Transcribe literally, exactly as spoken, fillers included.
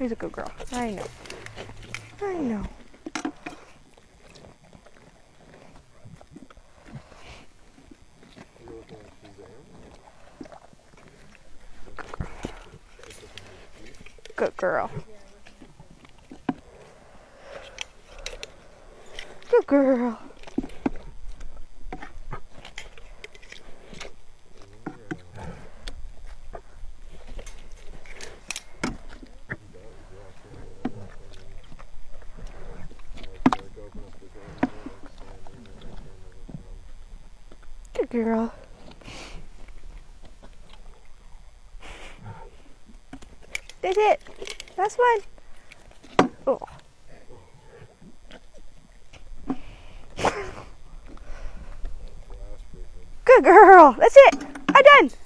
He's a good girl. I know. I know. Good girl. Good girl. Good girl. That's it. Last one. Oh. Good girl. That's it. I'm done.